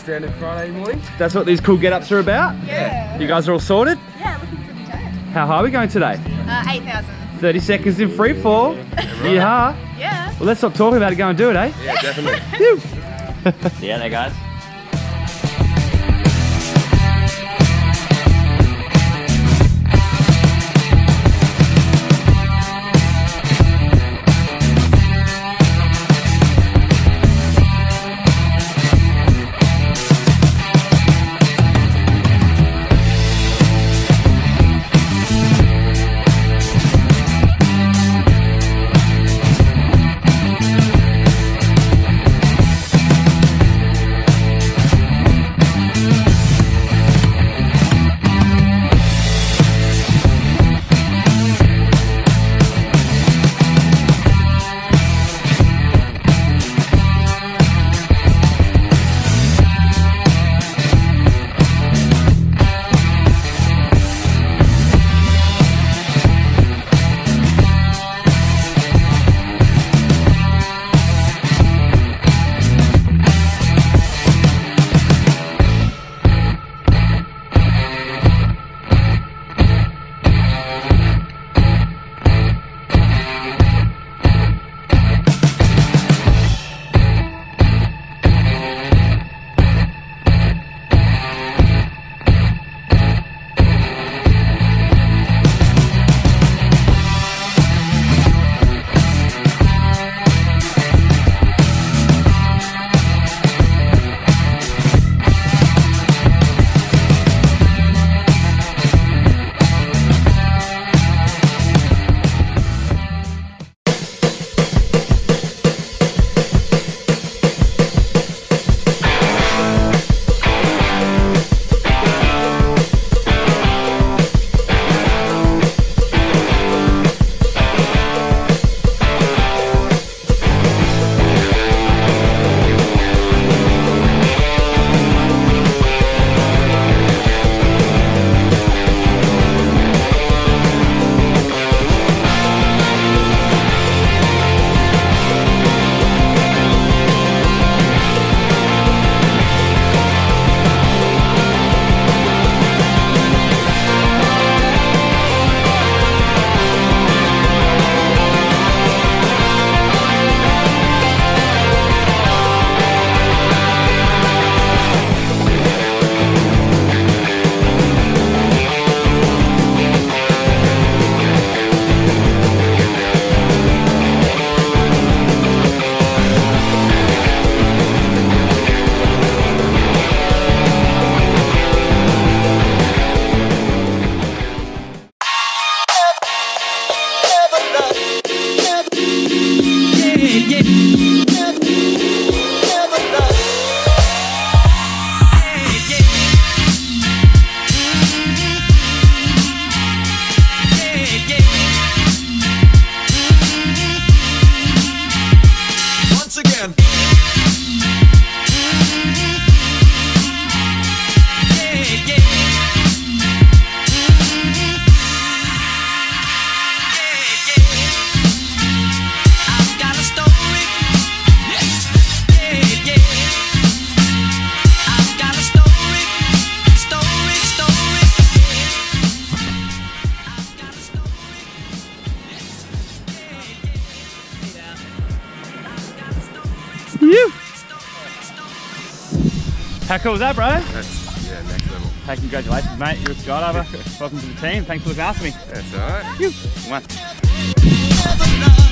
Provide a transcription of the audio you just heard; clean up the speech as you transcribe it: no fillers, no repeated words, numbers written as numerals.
standard Friday morning. That's what these cool get-ups are about? Yeah. You guys are all sorted? Yeah, looking pretty tight. How high are we going today? 8,000. 30 seconds in free fall. Yeah. Yeah. Well, let's stop talking about it. Go and do it, eh? Yeah, definitely. Yeah, there, guys. How cool was that, bro? That's, yeah, next level. Hey, congratulations, mate. You're a skydiver. Welcome to the team. Thanks for looking after me. That's alright. Come on.